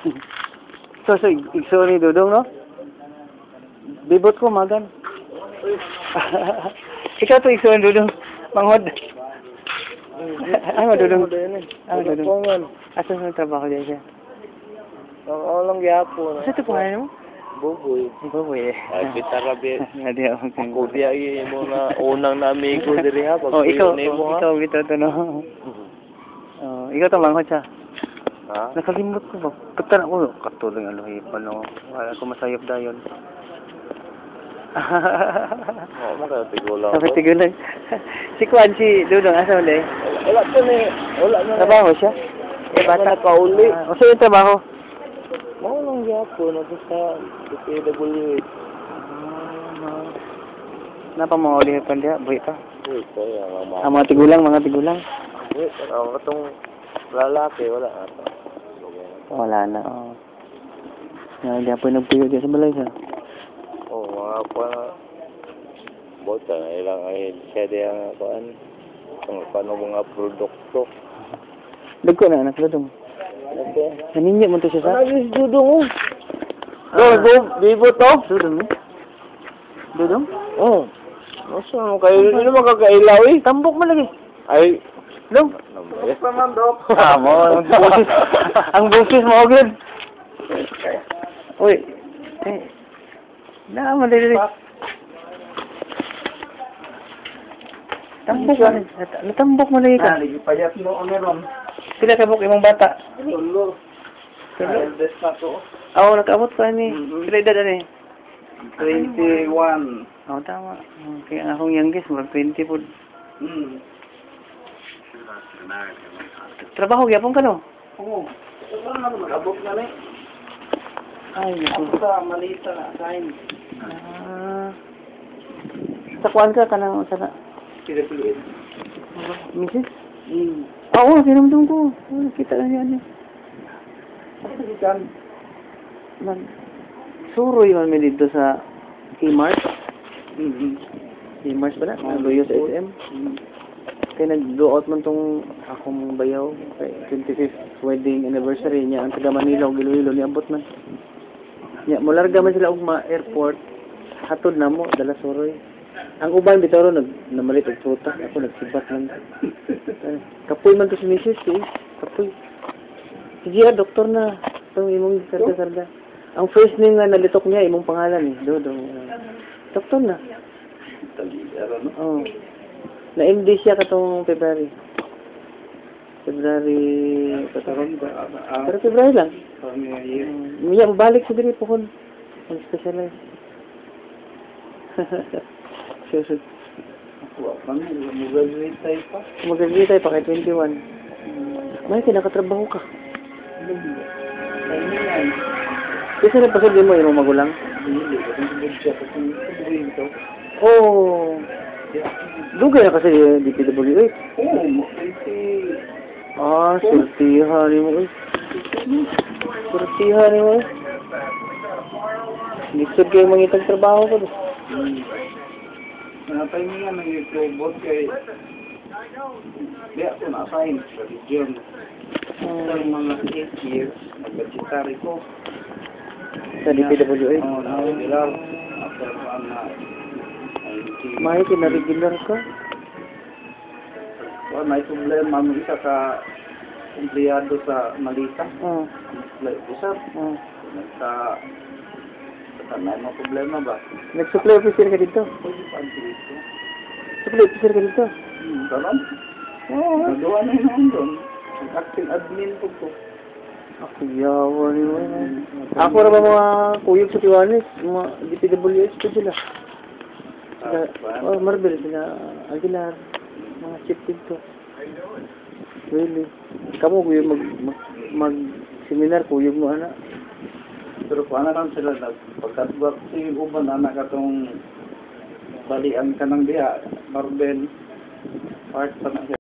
So, igso ni Dudong, no? Bibot ko, magan. Ikaw to igso ni Dudong. Manghod. Ano, Dudong? Ano, Dudong? Asan sa trabaho dyan siya? Oo lang gyapon. Asa ito pangalan mo? Buboy. Buboy eh. Ay bitarabi. Hindi ako kang... Ako diya mo na unang na amigo diri ha. Oh, ikaw bito to no. Oh, ikaw to manghod siya. Ha? Nakalimot ko ba? Katan ako, katulong ang luhipan no. Wala ko masayop dayon. Oo, makatigulang. Sabi tigulang. Si Kwan, si Dudong, asa ulit? Wala to ni. Wala na. Trabaho siya? Eh bata kauli. O sa'yo yung trabaho? Mao lang gyapon ako sa PWH. Napa mga ulipan diya? Buhay pa? Uy, kaya nga Mga tigulang, mga tigulang. Uy, ang katong lalaki wala ata. Wala na, oo. Hindi ako nagpuyo diya sa balay siya. Oo, mga pa bota na ilang ay siya diya nga kuan. Kung paano mga produkto. Dagko na anak Dudong. Okay. Naninyo mo to siya sa? Nagis Dudong bibo to? Dudong eh? Dudong? Oo. Masa mo kayo hindi naman kakailaw eh. Tambok mo lagi. Ay, Dong? yes naman dok. Mo, ang busis mo agad. Uy. Eh. Naman dili. Tambok mo. Natambok mo lagi ka. Payat mo o meron. Pila ka buk imong bata? Tulo. Tulo. Eldest na to. Oo, nakaabot pa ni. Pila edad ani? 21. Oo, tama. Kaya nga akong youngest, mag 20 po. Trabaho, gyapon ka no? Oo. Saan na magabot na ni? Ay, naku. Sa malita na sign. Sa kuwan ka kanang sana. PWH. Mrs. Oo, sinamdum ko. Nakita na niya. Kasi kan Suroy man may dito sa Kmart. Kmart ba na? Luyo sa SM. Kaya nag-do-out man tong akong bayaw. Kay 25th wedding anniversary niya. Ang taga Manila o Iloilo niabot man. Mularga man sila og airport. Hatod na mo, dala suroy. Ang uban bitaro namalit og prutas. Ako nagsibat lang. Kapoy man to si Mrs. Kapoy. Si Gia, doktor na. Itong imong karga-karga. Ang first name nga nalitok niya, imong pangalan eh. Dodong. Doktor na. Oo. Na-MD siya katong February. Patawag ba? Pero February lang. Miya, mabalik sa diri po kung specialize. Susod. Mag-graduate tayo pa kay 21. May kinakatrabaho ka. Kasi nagpasabi mo yung magulang? Oh. Dugay na kasi DPWH. Ah, sultihan mo eh. Sultihan mo eh. Lisod kayo mangitag trabaho ko. Napay niya nag-robot kay di ako na-assign sa region. Sa mga 8 years, nag-budgetary ko. Sa DPWH? Oo, na-regular. After one na May kina-regular ka? well, may problema mo isa ka empleyado sa Malita. Oo. Like, usap. Oo. May mga problema ba? Nag-supply officer ka dito? Pwede pa ang dito. Supply officer ka dito? Karon? Oo. Nagawa na yun doon. Acting admin po ko. Ako yawa ni mo. Ako na ba mga kuyog sa Tiwanis? Mga DPWH po sila. Marvel sila. Aguilar. Mga chip dito. Really. Kamu kuyog mag-seminar kuyog mo anak. Pero kung ano lang sila, pagkatugak si Uban, anak katong balian ka ng diya, Marvel, part pa na siya.